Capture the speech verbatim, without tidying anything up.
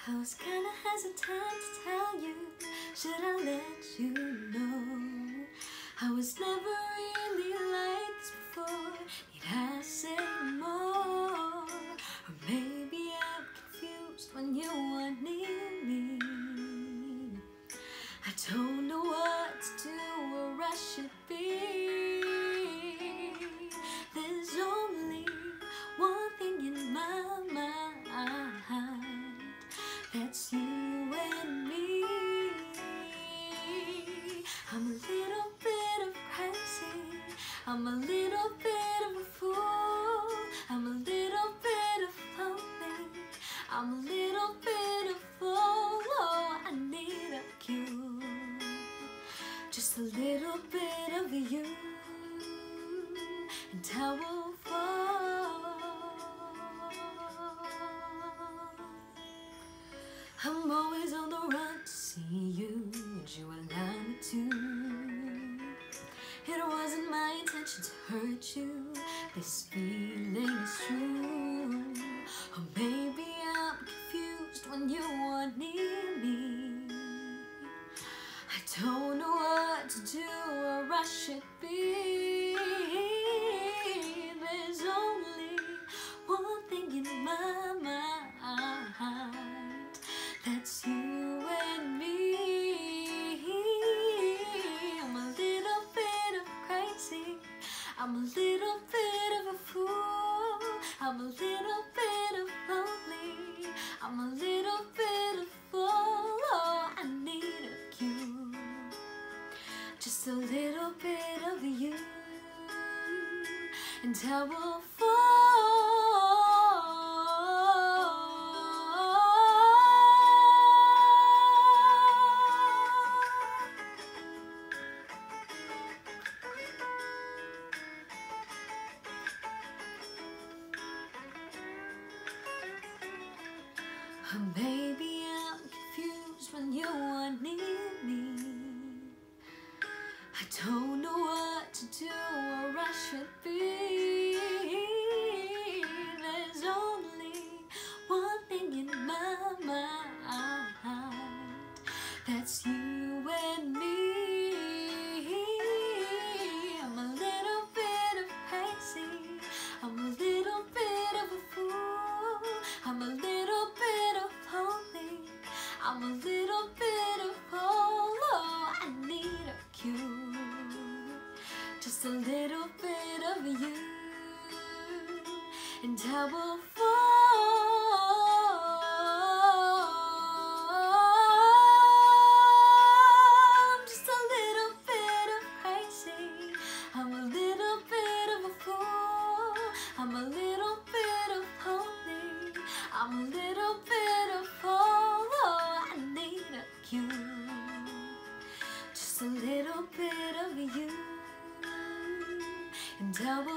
I was kinda hesitant to tell you, should I let you know? I was never really like this before, need I say more? Or maybe I'm confused when you weren't near me. I don't know what to do or I should be. There's only one thing in my mind, that's you and me. I'm a little bit of crazy, I'm a little bit of a fool, I'm a little bit of lonely, I'm a little bit of fool. Oh, I need a cue, just a little bit of you, and I will fall. I'm always on the run to see you, and you allow me to. It wasn't my intention to hurt you, this feeling is true. Or maybe I'm confused when you weren't near me. I don't know what to do or I should be. There's only one thing in my mind, that's you and me. I'm a little bit of crazy, I'm a little bit of a fool, I'm a little bit of lonely, I'm a little bit of fool. Oh, I need a cue, just a little bit of you, and I will fall. Maybe I'm confused when you weren't near me. I don't know what to do or I should be. There's only one thing in my mind, that's you and me. I'm a little bit of crazy, I'm a little bit of a fool, I'm a little bit of lonely, I'm a little bit of whole. Oh, I need a cue, just a little bit of you, and I will fall. I'm just a little bit of crazy, I'm a little bit of a fool, I'm a little bit of lonely, I'm a little bit of whole. Oh, I need a cue, just a little bit of you, and I will